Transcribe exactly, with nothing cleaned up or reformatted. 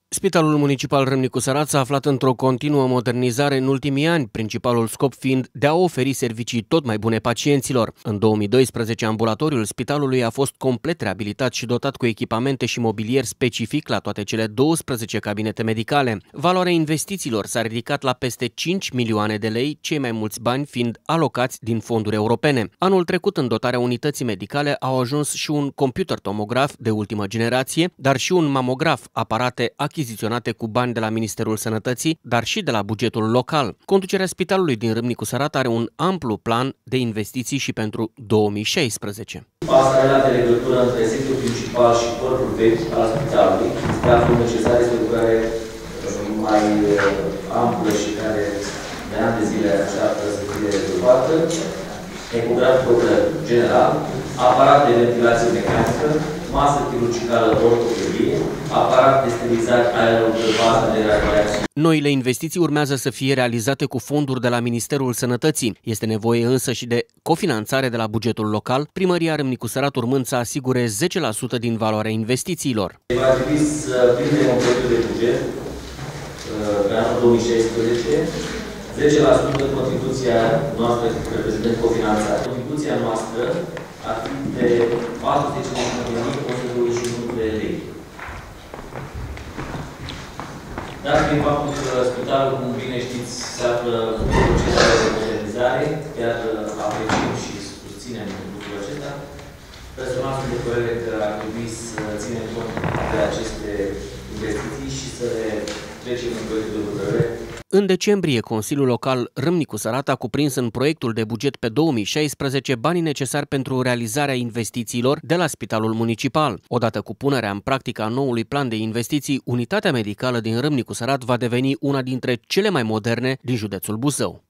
Spitalul Municipal Râmnicu Sărat s-a aflat într-o continuă modernizare în ultimii ani, principalul scop fiind de a oferi servicii tot mai bune pacienților. În două mii doisprezece, ambulatoriul spitalului a fost complet reabilitat și dotat cu echipamente și mobilier specific la toate cele douăsprezece cabinete medicale. Valoarea investițiilor s-a ridicat la peste cinci milioane de lei, cei mai mulți bani fiind alocați din fonduri europene. Anul trecut, în dotarea unității medicale, au ajuns și un computer tomograf de ultimă generație, dar și un mamograf, aparate achiziționate cu bani de la Ministerul Sănătății, dar și de la bugetul local. Conducerea spitalului din Râmnicu Sărat are un amplu plan de investiții și pentru două mii șaisprezece. Pasarela de legătură între sediul principal și corpul vechi al spitalului este absolut necesar, este o lucrare mai amplă și care de ani de zile așteaptă să fie rezolvată. Ecograf general, aparat de ventilație mecanică, masă chirurgicală ortopedie, aparat de sterilizare aerul de bază de radiații. Noile investiții urmează să fie realizate cu fonduri de la Ministerul Sănătății. Este nevoie însă și de cofinanțare de la bugetul local, Primăria Râmnicu Sărat urmând să asigure zece la sută din valoarea investițiilor. Va trebui să prindem un proiect de buget pe anul două mii șaisprezece, zece la sută contribuția noastră reprezentând cofinanțarea. Contribuția noastră ar fi de patru sute cincizeci de mii o sută douăzeci și unu de lei. Dar prin faptul că spitalul, cum bine știți, se află în procedură de modernizare, chiar apreciem și susținem lucrul acesta, personal sunt de părere că ar trebui să ținem cont de aceste investiții și să le trecem în proiectul de hotărâre. În decembrie, Consiliul Local Râmnicu Sărat a cuprins în proiectul de buget pe două mii șaisprezece banii necesari pentru realizarea investițiilor de la Spitalul Municipal. Odată cu punerea în practică a noului plan de investiții, unitatea medicală din Râmnicu Sărat va deveni una dintre cele mai moderne din județul Buzău.